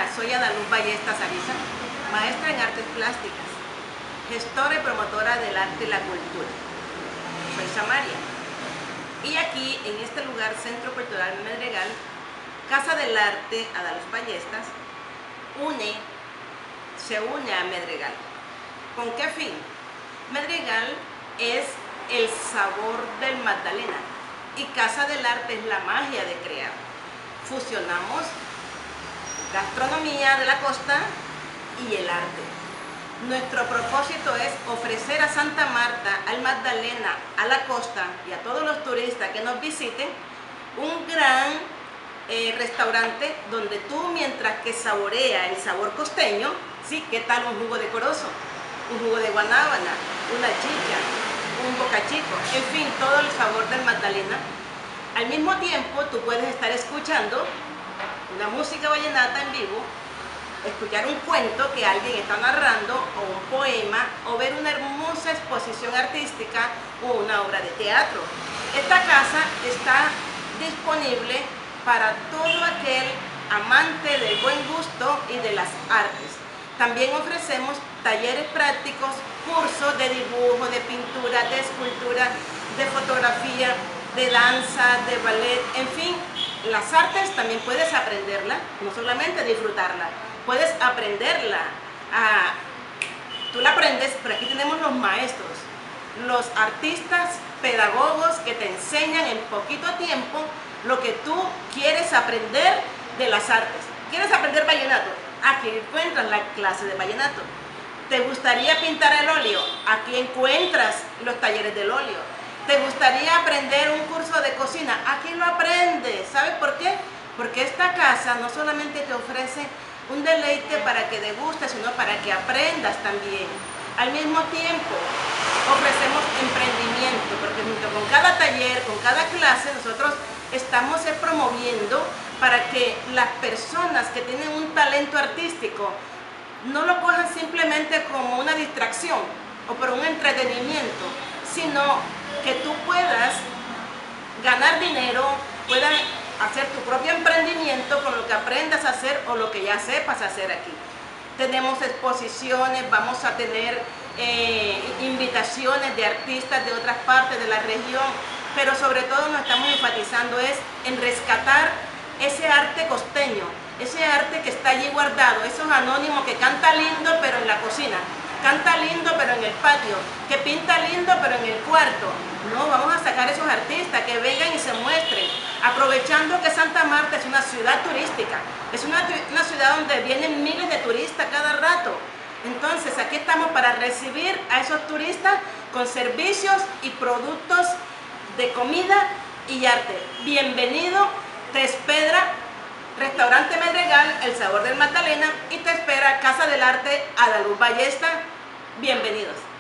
soy Adaluz Ballestas Ariza, maestra en artes plásticas, gestora y promotora del arte y la cultura. Soy Samaria. Y aquí, en este lugar, Centro Cultural Medregal, Casa del Arte Adaluz Ballestas, se une a Medregal. ¿Con qué fin? Medregal es el sabor del Magdalena y Casa del Arte es la magia de crear. Fusionamos gastronomía de la costa y el arte. Nuestro propósito es ofrecer a Santa Marta, al Magdalena, a la costa y a todos los turistas que nos visiten un gran restaurante donde tú, mientras que saborea el sabor costeño, ¿sí? ¿Qué tal un jugo de corozo? Un jugo de guanábana, una chicha, un bocachico, en fin, todo el sabor del Magdalena. Al mismo tiempo, tú puedes estar escuchando una música vallenata en vivo, escuchar un cuento que alguien está narrando, o un poema, o ver una hermosa exposición artística o una obra de teatro. Esta casa está disponible para todo aquel amante del buen gusto y de las artes. También ofrecemos talleres prácticos, cursos de dibujo, de pintura, de escultura, de fotografía, de danza, de ballet, en fin, las artes también puedes aprenderla, no solamente disfrutarla, puedes aprenderla. Tú la aprendes, pero aquí tenemos los maestros, los artistas, pedagogos que te enseñan en poquito tiempo lo que tú quieres aprender de las artes. ¿Quieres aprender vallenato? Aquí encuentras la clase de vallenato. ¿Te gustaría pintar el óleo? Aquí encuentras los talleres del óleo. ¿Te gustaría aprender un curso de cocina? Aquí lo aprendes. ¿Sabes por qué? Porque esta casa no solamente te ofrece un deleite para que degustes, sino para que aprendas también. Al mismo tiempo, ofrecemos emprendimiento, porque junto con cada taller, con cada clase, nosotros estamos promoviendo para que las personas que tienen un talento artístico no lo cojan simplemente como una distracción o por un entretenimiento, sino que tú puedas ganar dinero, puedas hacer tu propio emprendimiento con lo que aprendas a hacer o lo que ya sepas hacer aquí. Tenemos exposiciones, vamos a tener invitaciones de artistas de otras partes de la región, pero sobre todo nos estamos enfatizando en rescatar ese arte costeño, ese arte que está allí guardado, esos anónimos que canta lindo pero en la cocina, canta lindo pero en el patio, que pinta lindo pero en el cuarto. No, vamos a sacar esos artistas que vengan y se muestren, aprovechando que Santa Marta es una ciudad turística, es una ciudad donde vienen miles de turistas cada rato. Entonces aquí estamos para recibir a esos turistas con servicios y productos de comida y arte. Bienvenido, te espera Restaurante Medregal, El Sabor del Magdalena, y te espera Casa del Arte Adaluz Ballestas. Bienvenidos.